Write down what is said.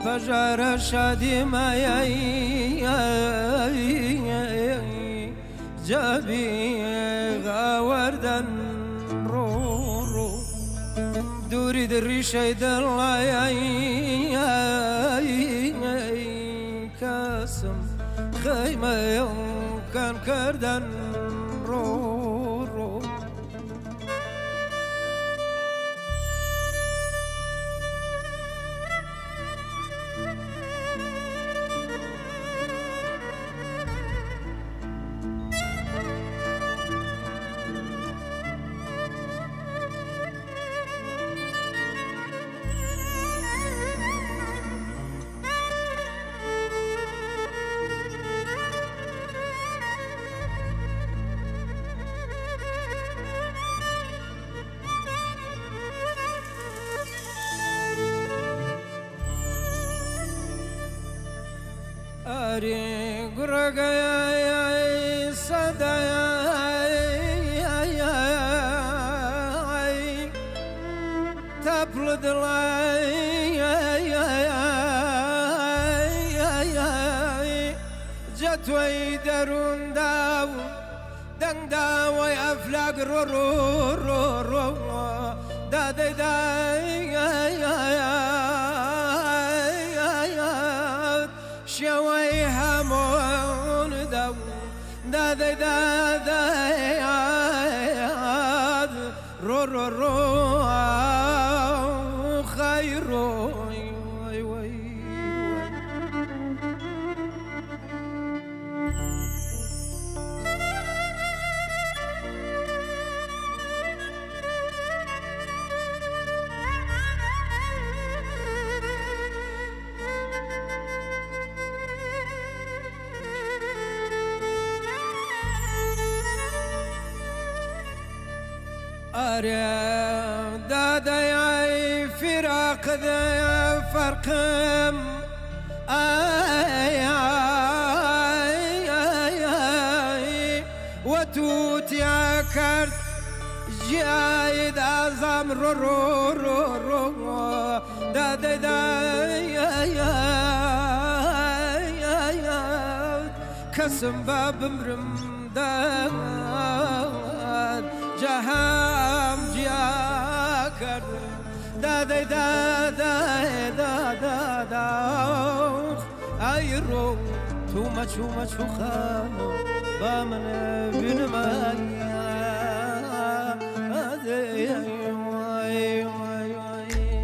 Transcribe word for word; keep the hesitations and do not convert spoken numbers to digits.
فجر شادي ما جابي غاوردن رو رو دوری دری شید الله کاسم خیمه کن کردن رو رو أري قرقاي صداي تبلد لاي جت ويدرون داو دن داوي أفلاق رو رو رو رو دا دا دا شوي همون دو دا دا دا دا رو رو رو خير وي وي أريا دادا يا فراق ذا فرقم آي آي آي آي وتوت يا كرت جايد أعظم رو رو رو رو دادا دا يا يا يا كسم باب مرم داد جهام جیا کرد دا دا دا دا دا دا دا ای رو تو مچو مچو خانو با من بینمایا